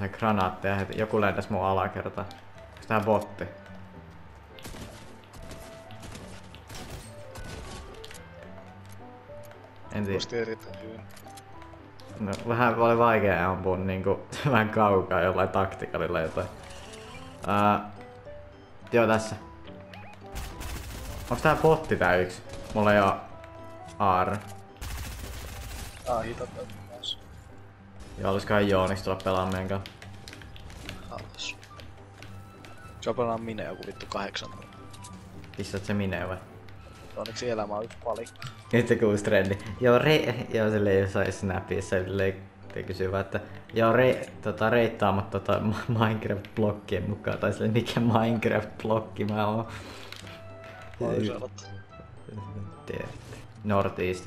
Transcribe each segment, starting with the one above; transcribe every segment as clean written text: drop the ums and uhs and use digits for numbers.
sain granaatteja heti. Joku lentäs mun alakertaan. Onks tää botti? En tiedä. No, vähän oli vaikea ampua niinku vähän kaukaa jollain taktikalilla jotain. Joo tässä. Onks tää botti tää yksi? Mulla ei oo AR. Hitot myös. Joo, olisikohan Jooniks tulla pelaamaan meidän kanssa? Halus. Se pelaa minne joku vittu 8 tuntia. Pistät se mineen vai? Onneksi elämä on yksi palikka. Nyt se kuusi trendi. Joo silleen jossain snapissa te kysyvät, että joo reittaa mut Minecraft-blokkien mukaan. Tai silleen mikä Minecraft-blokki mä oon. Voi sanottu. Northeast.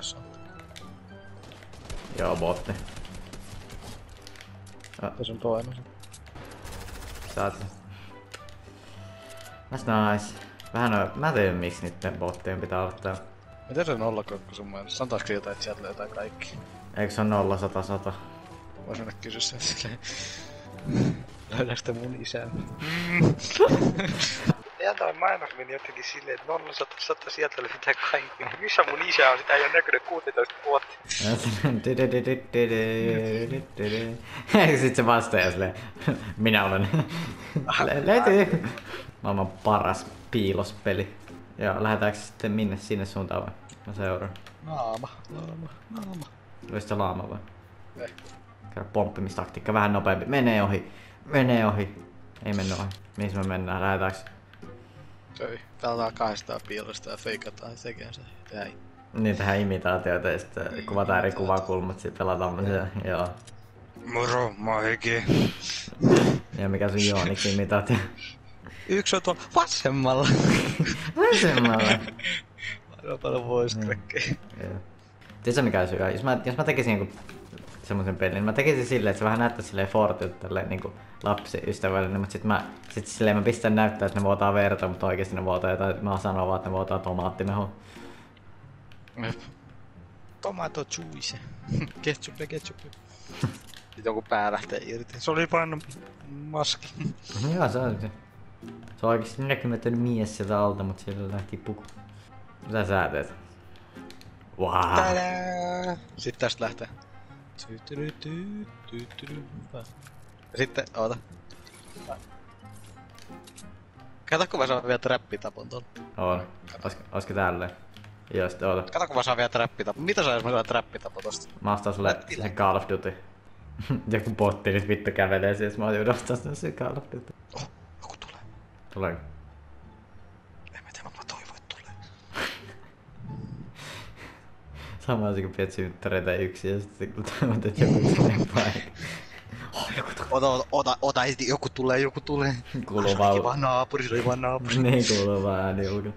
Joo, botti. Tässä on toinen. Saat sen. That's nice. Vähän on, mä tiedän miksi niitten bottien pitää olla täällä. Miten se 0-2 sun mielestä? Sanotaanko jotain, että sieltä löytää kaikki? Eikö se on 0-100-100? Vois mennä kysyä sen silleen. Löydääks te mun isää? Ja toi mainos meni jotenkin silleen, että 0-100 sieltä löytää kaikki. Missä mun isä on? Sitä ei oo näkynyt 16 vuotta. Sit se vastaa silleen, minä olen. Löytyy! Maailman paras piilospeli. Ja lähdetäänkö sitten minne sinne suuntaan vai? Mä seuraan. Naama. Olis se laama vai? Käydä pomppimistaktiikka vähän nopeampi. Menee ohi. Ei mennyt ohi. Mihin me mennään? Lähdetäänkö? Täällä on 200 piilosta ja feikataan sekin se. Jäi. Niin tehdään imitaatioita ja sitten kuvataan eri kuvakulmat, sit pelataan tämmösiä, joo. Moro, mä oon Heki. Ja mikä sun Jooniksi imitaatio? Yksi on tuolla vasemmalla. Vasemmalla? Aina paljon voice-crackkejä. Tiedätkö mikä olisi hyvä? Jos mä tekisin joku semmosen pelin, niin mä tekisin silleen, että se vähän näyttää silleen Fortilta tälleen niinku lapsiystävällinen, mutta sit silleen mä pistän näyttää, että ne vuotaa verta, mutta oikeesti ne vuotaa jotain, mä sanon vaan, että ne vuotaa tomaattimehua. Tomato juice. Ketchup. Sitten joku pää lähtee irti. Se oli vain maski. Joo, se on se. Se on oikeesti näkymätön mies sieltä alta, mut siellä lähti puku. Mitä sä teet? Wow. Tadää! Sitten tästä lähtee. Ja sitten, oota. Kato kun mä saan vielä trappitapon tuolla. On. Oisko tälleen? Joo, sitten oota. Kato kun mä saan vielä trappitapon. Mitä saa jos mä saan trappitapon tosta? Mä ostan sulle sen Call of Duty. Joku botti nyt vittu kävelee siis, mä oon ostaa sen Call of Duty. Joku tulee. Tuleeko? En mä tiedä, mä toivon, että tulee. Sama asia kun pidät synttäreitä yksin ja sitten kun toivot, että joku tulee paikka. Joku tulee. Ota heti, joku tulee. Kuuluu Se oli vaan naapuri. Niin kuuluu vaan ääni ulkona.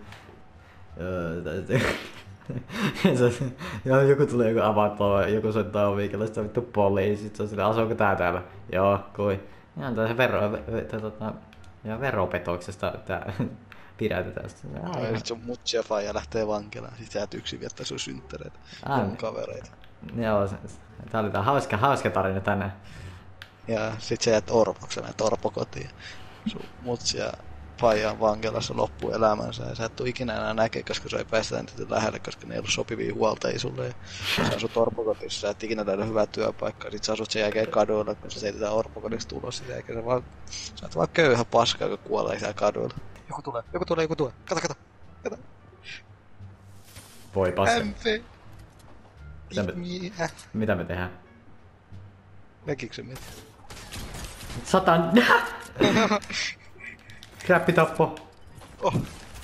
Joo, joku tulee joku avattava, joku soittaa ovikella, sit se on vittu poliisit, se on silleen, asuuko tää täällä? Joo, kui. Ja antaa se veropetoksesta tää pidätetään sitä. Nyt sun mutsi ja faija lähtee vankilaan, sit sä et yksin viettää sun synttäreitä. Mun kavereita. Joo, tää oli tää hauska tarina tänään. Ja sit sä jäät orpoksi, menet orpokotiin. Sun mutsi ja faija on vankilassa loppuelämänsä ja sä et tuu ikinä enää näkee, koska se ei päästä niitä lähelle, koska ne ei ollut sopivia huoltajia sulle. Ja sä asut orpokotissa, sä et ikinä löydä hyvää työpaikkaa, sit sä asut sen jälkeen kaduilla, kun sä seitetään orpokodiksi tulos, sen jälkeen sä oot vaan köyhä paska, kun kuolee siellä kaduilla. Joku tulee. Kato. Voi paska. MP. Mitä me tehdään? Näkikö se mitä? Satan! Grappitappo! Oh.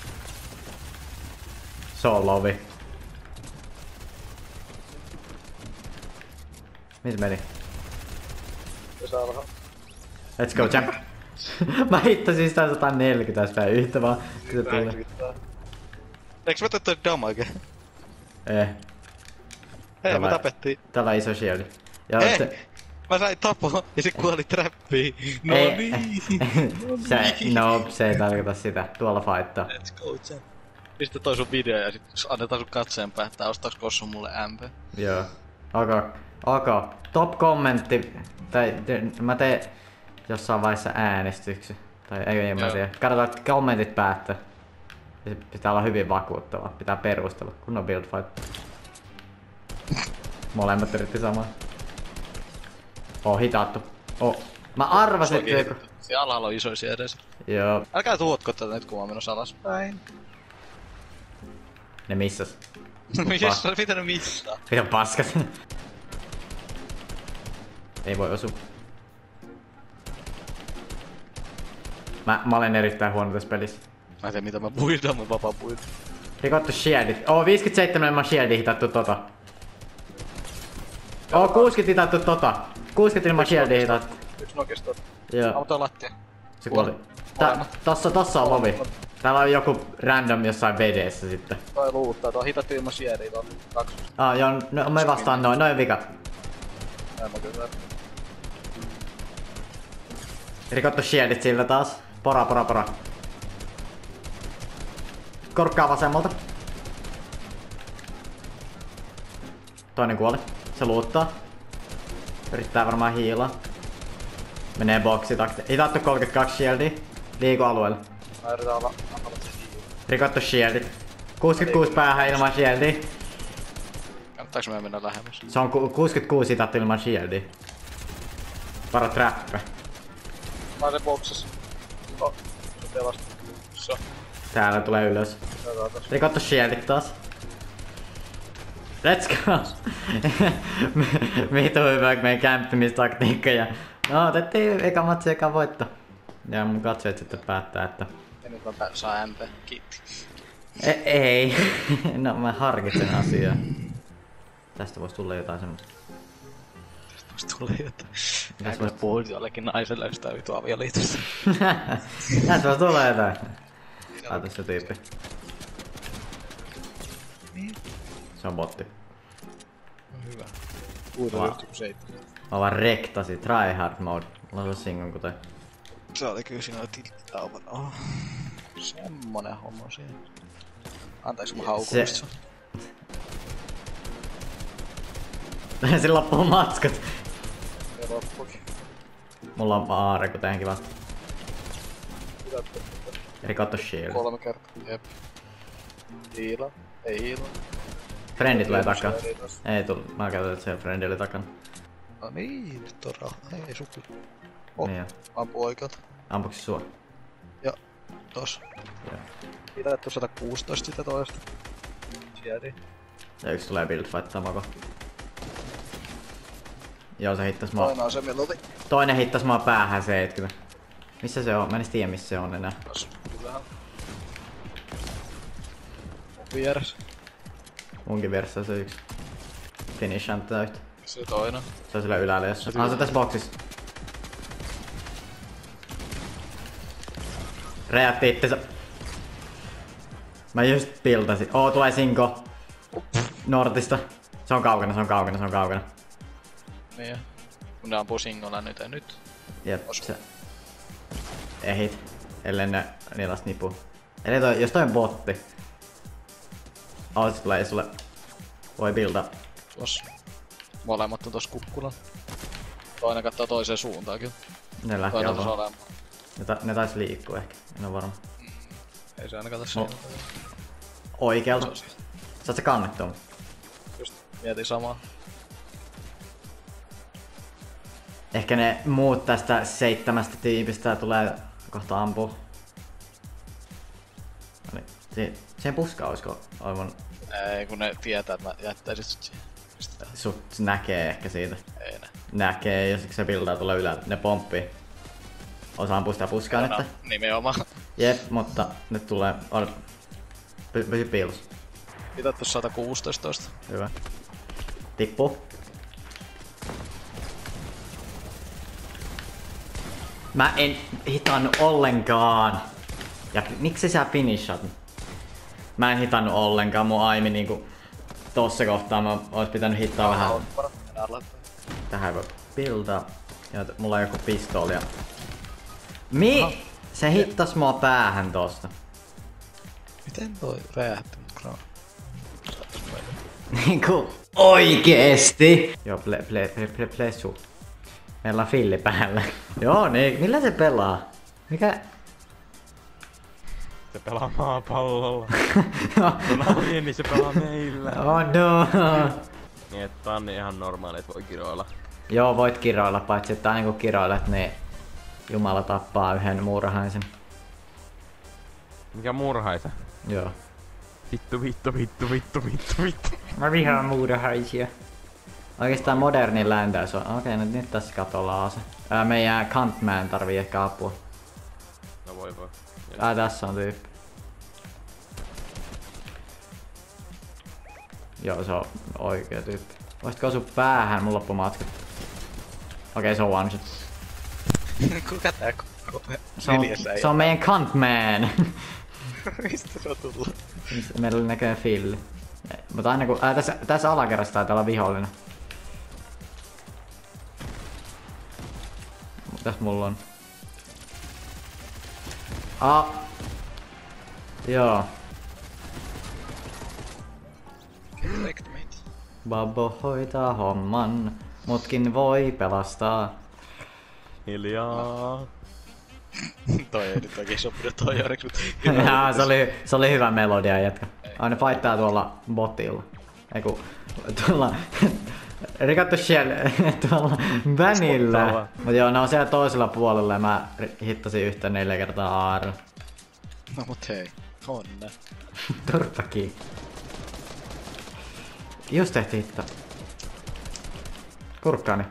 Solovi. Missä meni? Let's go, champ! Mä hittasin sitä 140 tässä yhtä vaan. Eiks mä toi damage? Hei, me tapettiin. Täällä on iso shieldi. Mä sain tapo ja sit kuoli trappiin. No niin. Se ei tarkoita sitä. Tuolla fightaa. Let's go, champ. Pistä toi sun video ja sit annetaan sun katseen päättää, ostaaks Kossu mulle MP. Joo. Okay. Ok. Top kommentti. Mä teen jossain vaiheessa äänestyksen. Tai ei mä tiedä. Katsotaan, että kommentit päättää. Se pitää olla hyvin vakuuttava. Pitää perustella. Kunnon build fight. Molemmat yritti samaa. Hitattu. Mä arvasin, että joku... Siellä alhaalla on isoisia edes. Joo. Älkää tuotko tätä nyt, kun mä oon menossa alaspäin. Ne missas. Mitä ne missaa? Pidä paskat. Ei voi osua. Mä olen erittäin huono tässä pelissä. Mä en tiedä mitä mä puidaan, mä vapaa puidaan. Rikottu shieldit. 57 ilman shieldia hitattu tota. 60 hitattu tota. 60 ilman shieldia hitattu. Yksi nokista tota. Joo. Auto lattia. Se kuoli. Tossa on lovi. Täällä on joku random jossain vedessä sitten. Toi luuttaa, tuo hitattu ilman shieldia, tuo 2. Joo, no, me vastaan noin vikat. En mä kyllä. Rikottu shieldit sillä taas. Pora. Korkkaa vasemmalta. Toinen kuoli. Se luuttaa. Yrittää varmaan hiilaa. Menee boksi taakse. Hitattu 32 shieldia. Liiku alueelle. Mä yritän olla antamassa hiilaa. Rikottu shieldit. 66 päähän ilman shieldia. Kannattaaks meidän mennä lähemmäs? Se on 66 hitattu ilman shieldia. Varo trappe. Mä oon sen boksassa. Se pelasti. So. Täällä tulee ylös. Rikottu shieldit taas. Let's go! Vitu hyvä meidän kämppimistaktiikka ja... No, otettiin eka matsi eka voitto. Ja mun katsojat sitten päättää, että... Ja nyt mä saa MP. Kiitti. Ei. No mä harkitsen asiaa. Tästä vois tulla jotain semmoista. Tästä vois tulla jotain. Näin mä puhuin jollekin naiselle jostain vitu avioliitosta. Tästä vois tulla jotain. Laitas se tyyppi. Se on botti. No hyvä. Uudella yhtä 7. Mä vaan rektasi. Tryhard mode. Lasu singon kuten. Se oli kyllä siinä tilttauvan. Semmonen homma siinä. Antaaks mä haukumista sun? Sillä loppuu matskat. Se loppukin. Mulla on aare kun tähänkin vasta. Rikottu shield. 3 kertaa. Jep. Hiila. Ei hiila. Friendit tulee takaa. Ei tullu. Mä käytän, että se friendi oli takana. No niin, nyt on raha. Ei suku. Niin Ampu oikealta. ampuks sua? Joo. Tossa. Joo. Hitattu 116 sitä toista. Sieltä. Ja yksi tulee build fight samako. Joo, se hittas mua. Toinen on se melodi. Toinen hittas mua päähän 70. Missä se on? Mä en tiedä missä se on enää. Tossa. Kyllähän. Mun vieressä. Munkin vieressä on se yksi. Finish antaa yhtä. Se toinen. Se on sillä ylällä jossain. Se on tässä boksissa. Räjätti itsensä. Mä just piltasin. Tulee Sinko. Nortista. Se on kaukana. Niin. Kun ne ampuu singolla nyt ja nyt. Jep, se... Ehit. Ellei niillä nipu. Eli jos toi on botti. Se tulee sulle. Voi builda. Tuossa. Molemmat on tossa kukkulan. Toinen kattoo toiseen suuntaan kyllä. Ne lähti Toinen tossa alta. olemaan. Ne tais liikkuu ehkä. En oo varma. Ei se ainakaan tässä. Oikealta. Saat se kannettua. Just mietin samaa. Ehkä ne muut tästä 7 tiipistä tulee kohta ampua. Siihen puskaa oisko aivan... Ei kun ne tietää, että mä jättäisin sut siihen. Pistetään. Sut näkee ehkä siitä. Ei ne. Näkee, jos se bildaa tulee ylältä. Ne pomppii. Osa ampuu sitä puskaa nyt. Nimenomaan. Jep, mutta nyt tulee... Pysy piilossa. Hitattu 116 tosta. Hyvä. Tippuu. Mä en hitannut ollenkaan. Ja miksi sä finishat? Mä en hitannut ollenkaan, mun aimi niinku... Tossa kohtaa mä ois pitänyt hittaa vähän. Tähän ei voi buildaa. Ja mulla on joku pistooli ja... Se hittas mua päähän tosta. Miten toi räjähti mut graan? Niinku... Oikeesti? Joo, plessu. Meillä on filli päällä. Joo, niin. Millä se pelaa? Mikä? Se pelaa maapallolla. Kun on niin se pelaa meillä. Oh no. Niin, että tää on niin ihan normaali, että voi kiroilla. Joo, voit kiroilla, paitsi että aina kun kiroilet, niin Jumala tappaa yhden muurahaisen. Mikä murhaisa? Joo. Vittu. Mä vihaan muurahaisia. Oikeastaan modernin läntäys on. Okei, nyt tässä katolla ase. Meidän Cantman tarvii ehkä apua. No voi. Tässä on tyyppi. Joo, se on oikea tyyppi. Voisitko osua päähän, mun loppu matkat. Okei, se on one shot. Kuka tää Se on meidän Cantman. Mistä se on tullut? Meillä oli näköjään filli. Mutta aina kun... tässä alakerrassa taitaa olla vihollinen. Tässä mulla on. Joo. Babbo hoitaa homman, mutkin voi pelastaa. Hiljaa. Toi ei nyt oikein sopinut toi Joriksi, mut... se oli hyvä melodia jätkä. Ne fightaa tuolla botilla. Eiku, tuolla... Rikattu shell, tuolla Vanilla. Mut joo, ne on siellä toisella puolella ja mä hittasin yhtä 4 kertaa Aaron. No mut hei, onna. Turppakin. Just tehti hitto. Kurkkaani.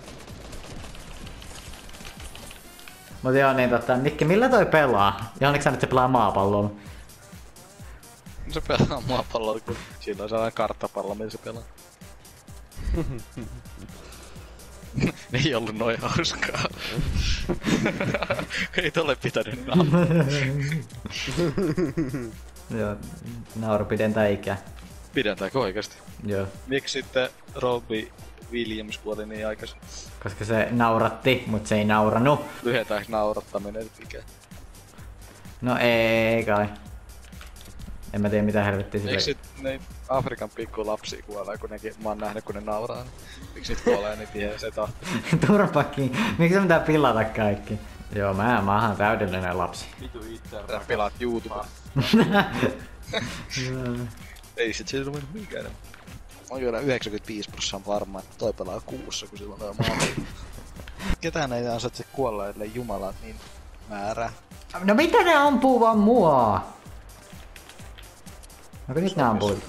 Mut joo niin Mikki, millä toi pelaa? Johonko sä nyt se pelaa maapallolla? Se pelaa maapallolla, kun siinä on sellainen karttapallo, millä se pelaa. Ei ollut noin hauskaa. Ei tolle pitänyt naamua. Joo, nauru pidentää ikää. Pidentääkö oikeesti? Joo. Miksi sitten Robbie Williams kuoli niin aikaisin? Koska se nauratti, mut se ei nauranu. Lyhetäänkö naurattaminen nyt ikään? No ei kai. En mä tiedä mitä helvettiä sille. Eikö sit ne Afrikan pikku lapsia kuolee, kun nekin, mä oon nähnyt kun ne nauraa, niin miksi niitä kuolee niin tiheä se tahti? Turpakki, miksi se pitää pilata kaikki? Joo, mä oon täydellinen lapsi. Vitu itse Sä pilaat YouTubea. Ei sit siitä ruvennut mikään. On kyllä 95% varma, että toi pelaa kuussa, kun silloin toi maapallo. Ketään ei ansaitse kuolla, ellei Jumala niin määrää. No mitä ne ampuu vaan mua? Onko nyt ne ampuu?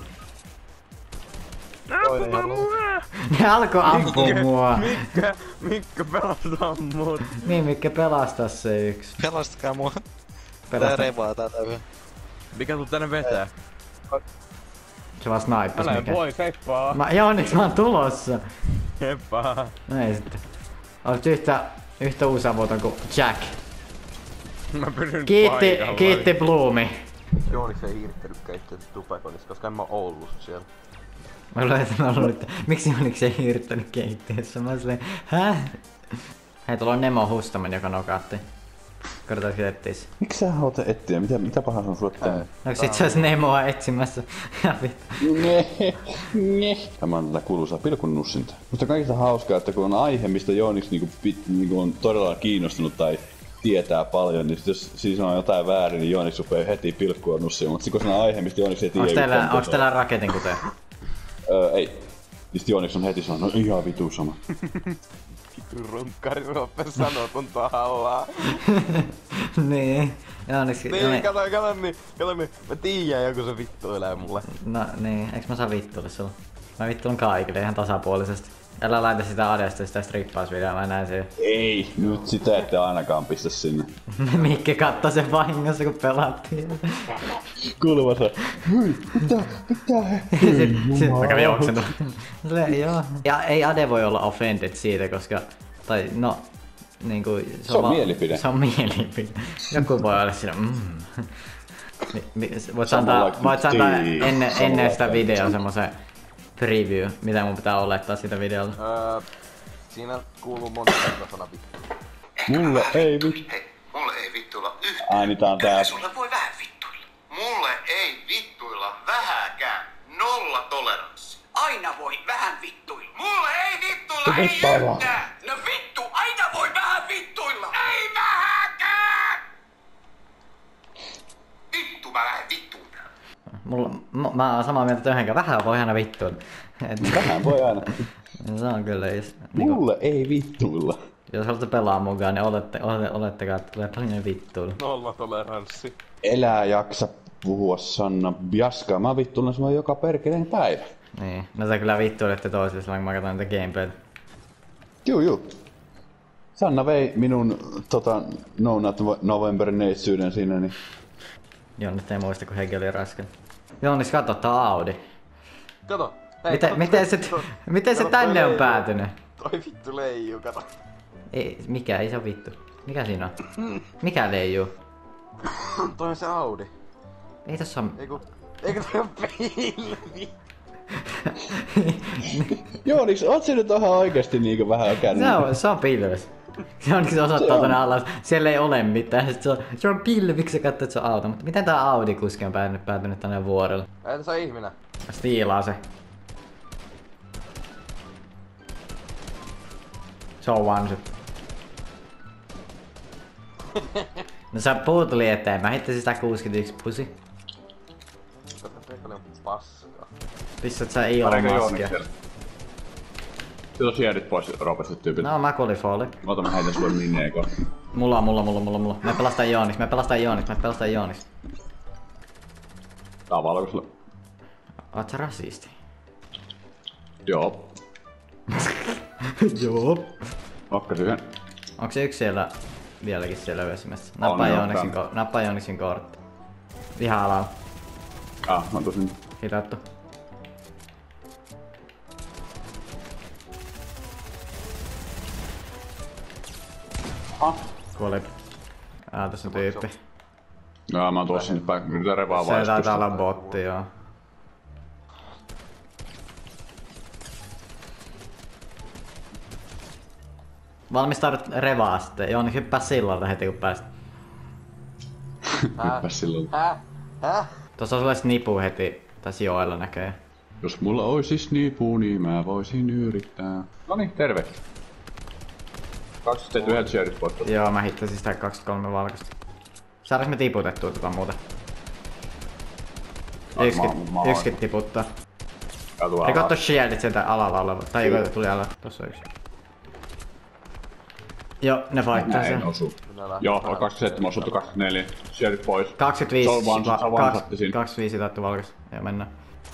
Ampuma mua! Ne alkoi ampua mua. Mikko pelastaa mut. Niin, Mikke pelastaa se yksi. Pelastakaa mua. Tää Pelasta. revaa täältä yhä. Mikä tuu tänne vetää? Se vaan snippas Älä mikä. voi, heppaa! Joo, onneksi mä oon tulossa. Heppaa! No ei sitten. Olet yhtä uusavoton kuin Jack. Mä pysyn paikalla. Kiitti Bloomi. Joonis ei hiirtänyt keittiötä tupakonissa, koska en mä ollut siellä. Mä luulen, että miksi Joonis ei hiirtänyt keittiössä? Mä silleen, häh? Hei, tuolla on Nemo Hustaman, joka nokaatti. Katsotaanko etsiä se? Miksi sä haluat etsiä? Mitä pahaa sun sulle tänne? No sit se olisi Nemoa etsimässä. Ja vittu. Tämä on tätä kuuluisaa pilkun nussinta. Musta kaikista hauskaa, että kun on aihe, mistä Joonis niinku on todella kiinnostunut tai tietää paljon, niin jos siis on jotain väärin, niin Joonis rupeaa heti pilkkua nussiin. Mutta kun se on aihe, mistä Joonis ei tiedä... Onks teillä raketin kuten? Ei. Niin Joonis on heti sanonut, no ihan vitu sama. Vitu runkkari rupes sanoo kun tahallaa. Niin. Joonis... Niin, kato niin. Mä tiedän joku se vittuilee mulle. No niin, eiks mä saa vittuille sulla? Mä vittuilen kaikille ihan tasapuolisesti. Älä laita sitä Adesta sitä strippausvideoa, mä näen sen. Ei, nyt sitä ette ainakaan pistä sinne. Mikke kattoi sen vahingossa kun pelattiin. Kuuluu se, hyi, mitä? Sitten mä kävin juoksentua. Joo. Ja ei Ade voi olla offended siitä, koska... Tai no... Niinku... Se on mielipide. Se on mielipide. Joku voi olla siinä voit antaa ennen sitä videoa semmosen preview, mitä mun pitää olettaa siitä videolta. Siinä kuuluu monta sana vittu. Mulle ei vittu. Hei, mulle ei vittuilla yhtään. Äänitaan tää. Sulle voi vähän vittuilla. Mulle ei vittuilla vähäkään. Nolla toleranssi. aina voi vähän vittuilla. Mulle ei vittuilla, ei yhtään. No vittu, aina voi vähän vittuilla. Ei vähäkään! Vittu, mä lähden vittuun. Mä oon samaa mieltä, että yhdenkään vähän voi aina vittuilla. Vähän voi aina. Se on kyllä, jos... Mulle ei vittuilla. Jos haluatte pelaa mukaan, niin olettakaa, että tulee paljon vittuilla. Nollatoleranssi. Elää jaksa puhua Sanna Biaskaa. Mä vittuilen sua joka perkeleen päivä. Niin, no sä kyllä vittuilette toisille silloin, kun mä katson niitä gameplaytä. Juu. Sanna vei minun No Not November neitsyyden siinä, niin... Jonnet ei muista, kun Hegi oli raskan. Jonnis, katso tää Audi. Kato. Hei, Miten se tänne on päätynyt? Toi vittu leijuu, kato. Ei se on vittu. Mikä siinä on? Mikä leijuu? Toi on se Audi. Ei tossa on... Eikö toi on pilvi? Jooniks, oot sä nyt ihan oikeesti niinkö vähän käynyt? Se on pilves. Se on se osoittaa tonne alas. Siellä ei ole mitään. Se on pilviksi ja katsoo, että se on auto. Mutta miten tää Audi-kuski on päätynyt tänne vuorelle? Ei tässä on ihminen. Stiilaa se. Se on one shot. No sä puutuli eteen. Mä hittäsin sitä 61 pusi. Tätä on paskaa. Pistät sä ilmaskia. Se on siedit pois roopasta tyypit. No mä qualifooli. Ota mä heitän sulle minne eka. Mulla. Me pelastaan Joonis. Tää on valkoisella. Oot sä rasisti? Joo. Joo. Nokkas yhden. Onks se yksi siellä vieläkin siellä yössämässä? Nappaa Jooniksin kortti. Ihan alalla. Mä tosin. Hitattu. Kuoli. Tässä on tyyppi. Mä oon tuossa sinne päin. Yritän revaa Se vaistusta. taitaa olla botti, joo. Valmistaudut revaa sitten. Jooni, hyppää sillalta heti kun pääst. Hyppäs silloin. Tuossa on sulle snipu heti. Tässä joella näköjään. Jos mulla oisi snipu, niin mä voisin yrittää. Noniin, terve. 21 siedit pois. Joo, mä hittäsin sitä 23 valkoista. Saadaanko me tiputettua tota muuta? Yksikin tiputtaa. Rikottu shieldit sieltä alalla oleva. Tai joku tuli alalla. Tossa on yksi. Joo, ne fightaa sen. Joo, 27 osuttu 24. Siedit pois. 25 taittu valkoista. Joo, mennään.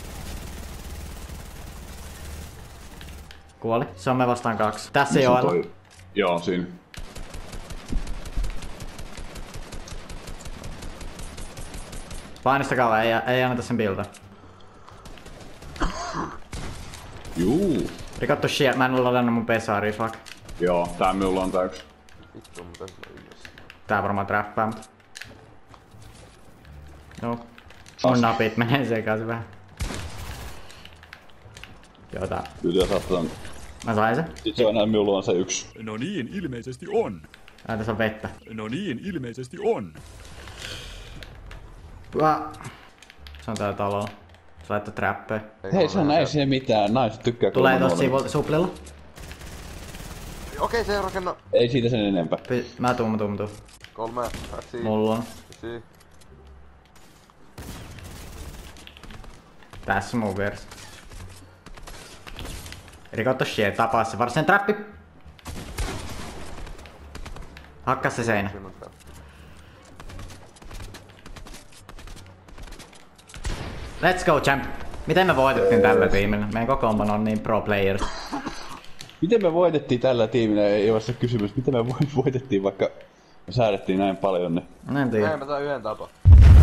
Kuoli. Se on me vastaan 2. Tässä ei ole. Joo, siinä. Painistakaa vaan, ei anneta sen bilta. Juu. Rikottu shield, mä en ole ladannut mun pesaaria, fuck. Joo, tää minulla on tää yks. Vittu, mitä se on yhdessä. Tää varmaan trappaa, mutta... Joo. Mun napit menee sekaisin vähän. Joo, tää. Kyllä saattaa. Mä sain sen. Sit se on näin, minulla on se yks. No niin, ilmeisesti on. Tässä on vettä. No niin, ilmeisesti on. Se on täällä talolla. Se laittaa trappeen. Hei, se on näin siihen mitään. Naiset tykkää Tulee tossa sivuilta suplilla. Okei, se rakenna. Ei siitä sen enempää. Mä tuun. 3, 2, Mulla on. 9. Tässä mun vieressä. Rikottu shit, tapaa se varsinainen trappi. Hakkaa se seinä. Let's go champ. Miten me voitettiin tällä tiimillä? Meidän kokoonpano on niin pro players. Miten me voitettiin tällä tiimillä? Ei ole se kysymys. Miten me voitettiin vaikka me säädettiin näin paljon ne? En tiedä. Näin mä saan yhden tapa.